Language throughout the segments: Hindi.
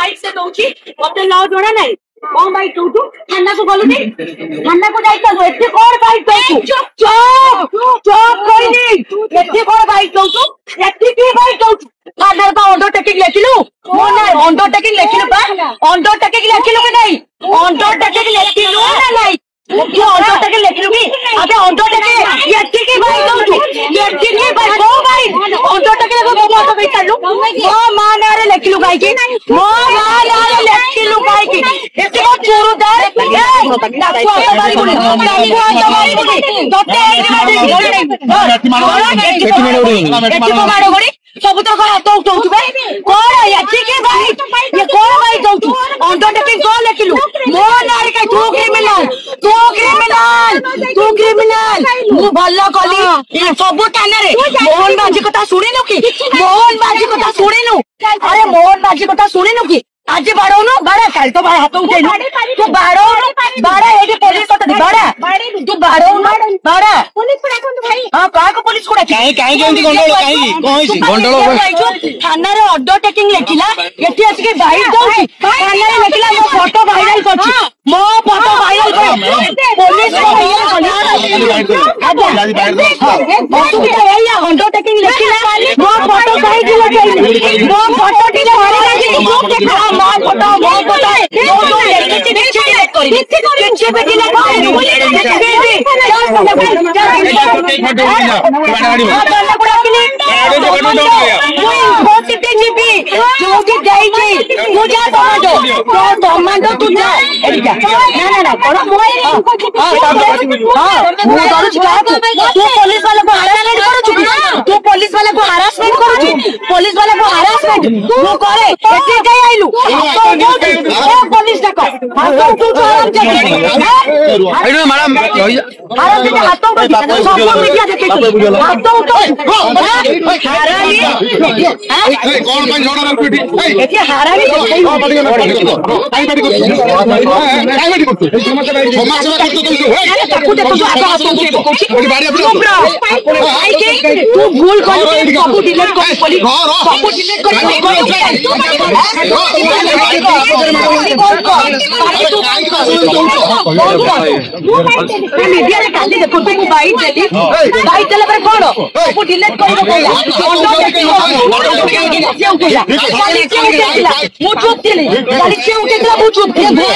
बाइक से दौची मत ल जोड़ा नहीं कौन बाइक दौचु थाना को गलु नहीं थाना को जाई तो एते कोन बाइक दौचु चुप चुप कइनी एते कोन बाइक दौचु एते की बाइक दौचु थाना का अंडरटेकिंग लेखिलु मो ना अंडरटेकिंग लेखिलु बा अंडरटेकिंग लेखिलु कि नहीं अंडरटेकिंग लेखिलु ना नहीं जो अंडरटेकिंग लेखिलु की आगे अंडरटेकिंग एते की बाइक दौचु एते की बाइक को बाइक अंडरटेकिंग को मत कहि चालू मो मां नारे लेखिलु काई की मो मां नारे लेखिलु काई की एते को चोरदार ताकू आतबारी बोली तोते एते को मारो गोड़ी सब तो हाथ उठाउछु भाई कोन एते के भाई ये कोन भाई दउछु अंडरटेकिंग को लेखिलु मो नारे का तू क्रिमिनल मु भल्ला कली ए सब थाना रे मोहन बाजी कथा सुनिनु की मोहन बाजी कथा सुनिनु अरे मोहन बाजी कथा सुनिनु की आज बाड़ोनु बाड़ा काल तो बाड़ा हाथ उठेनु तू बाड़ो बाड़ा एडी पुलिस कथा बाड़ा तू बाड़ोनु बाड़ा पुलिस को डाकनु भाई हां का को पुलिस को डाकी काई जेंती गंडोल काई कोइसी गंडोल थाना रे अंडरटेकिंग लेखिला एठी आसी के बाइक दउची थाना रे लेखिला मो फोटो वायरल करछि मो फोटो वायरल कर पुलिस को अंडरटेकिंग लेखिला मो फोटो काई दिला मो फोटो टी मारे लागी तू देखा मो फोटो मो लेखिछि किछि पे दिला पुलिस वाला को हरासमेंट करू पुलिस वाला को हरासमेंट तू करे एते जाई आइलु पुलिस डाको हाथ उठो आराम से आइलो मैडम आराम से हाथ उठो सब मीडिया देखे हाथ उठो हरामी कौन कौन झगड़ा रखुठी एते हरामी काई बाडी करतो समाज सेवा करतो ताकू देखो आगे हाथ उठो कोची बाडी तू भूल कर सब डिलीट कर पुलिस सब डिलीट कर मीडिया रे काली देखो तू बाइट देली बाइट देला पर कोन सब डिलीट कर कहला मु चुप थिली काली क्यों केला मु चुप थिली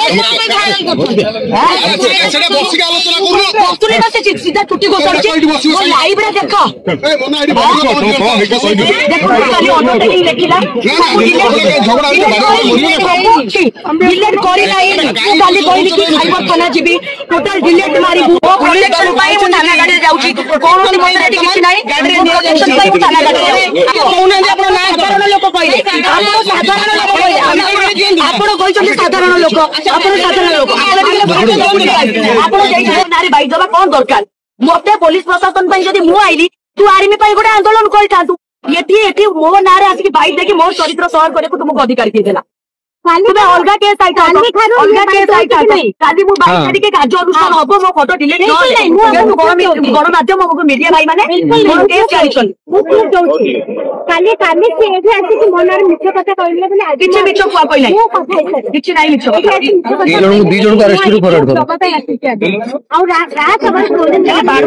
सेटा बसी के आलोचना करू बसुनी ना से सीधा टुटी गोसरची वो लाइव रे देखो ए मना आईडी देखो खाली अंडरटेकिंग लेखिला झगड़ा डिलीट करी नाही तू खाली कहली कि साइबर थाना जीबी टोटल डिलीट मारी वो कलेक्शन पाई मु थाना गाड़ी जाउची कोन नि मते रेडी किछि नाही गाड़ी रे कलेक्शन पाई मु थाना गाड़ी जाउची कोन जे आपण ना साधारण लोक कहले आपण साधारण लोक कहले आपण कहछली साधारण लोक आपण साधारण लोक आपण जाई नारी बाई दबा कोन दरकार मते पुलिस प्रशासन पई जदी मु आइली तू आर्मी पई गोटे आंदोलन करथातु एठी मो नारे आसी बाइक देखि मोर चरित्र सहर करे को तुमको अधिकार के देला तुमे अलगा केस आइता अलगा केस आइता काली मु बाइक छाडी के कार्य अनुष्ठान हबो मो फोटो डिलीट नहीं गण माध्यम को मीडिया भाई माने मोर केस चालिछन मु प्रूफ दउची काली काली से एठी आसी कि मोनार मिछ कथा कहले बोले किछि मिछ कुआ कहले किछि नाही मिछ कथा दी जण को अरेस्ट करू फरवर्ड करो आ रात खबर प्रोजेक्ट के बाड़ू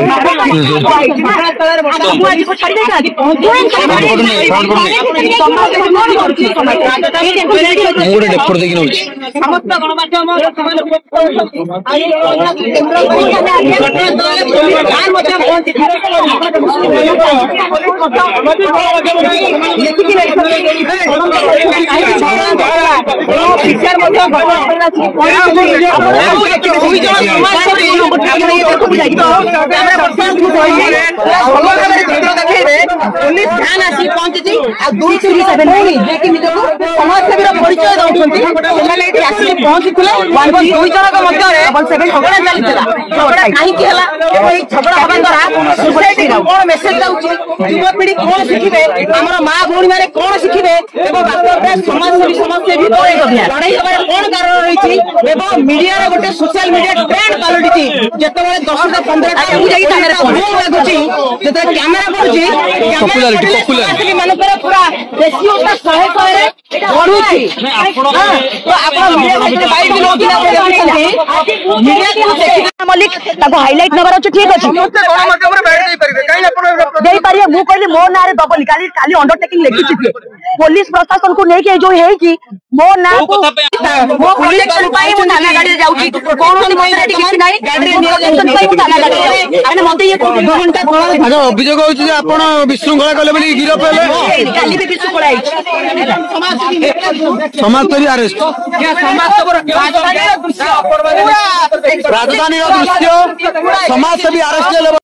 आज को छाडी देला मोर डेफर देखि नउची समस्त गणमाध्यम पुलिस ध्यान आसी पहुंची आ 237 समाजसेवी परिचय दउछंती ସେମାନେ ଏଠି ଆସିକି ପହଞ୍ଚିଥିଲେ ଦୁଇ ଜଣଙ୍କ ମଧ୍ୟରେ 77 ଝଗଡ଼ା ଚାଲିଥିଲା ଝଗଡ଼ା କାହିଁକି ହେଲା ଏବଂ ଏହି ଝଗଡ଼ା ହେବା ଦ୍ୱାରା ସୋସାଇଟିକୁ କଣ ମେସେଜ ଯାଉଛି ଯୁବପିଢି କଣ ଶିଖିବେ ଆମର ମା ଭଉଣୀ ମାନେ କଣ ଶିଖିବେ ଏବଂ ବାସ୍ତବରେ ସମାଜସେବୀ ସମସ୍ତେ ଭିତରେ ଲଢ଼େଇ ହେବାର କଣ କାରଣ ରହିଛି ଏବଂ ମିଡିଆରେ ଗୋଟେ ସୋସିଆଲ ମିଡିଆ ଟ୍ରେଣ୍ଡ ପାଲଟିଛି ଯେତେବେଳେ 10ଟା 15ଟା ଯାଇ ତାଙ୍କର କଣ ଲାଗୁଛି ଯେତେବେଳେ କ୍ୟାମେରା କରୁଛି ପପୁଲାରିଟି ମାନଙ୍କର ପୁରା ରେସିଓଟା 100 ରେ ବଢୁଛି मल्लिक हाइलाइट नगर अच्छे ठीक अच्छे मु कहली मो ना दबनी काली अंडरटेकिंग लिखी पुलिस प्रशासन को लेके जो है कि मो ना मो प्रोटेक्शन पाई मु थाना गाड़ी जाउची कोन मते किछि नाही प्रोटेक्शन पाई मु थाना गाड़ी माने मते ये 2 घंटा अच्छा अभियोग होछि जे आपण विशृंखला कले बोली गिरफ हेले काली भी विशृंखला आइछ समाज तरी अरेस्ट राजधानी दृश्य समाज से भी अरेस्ट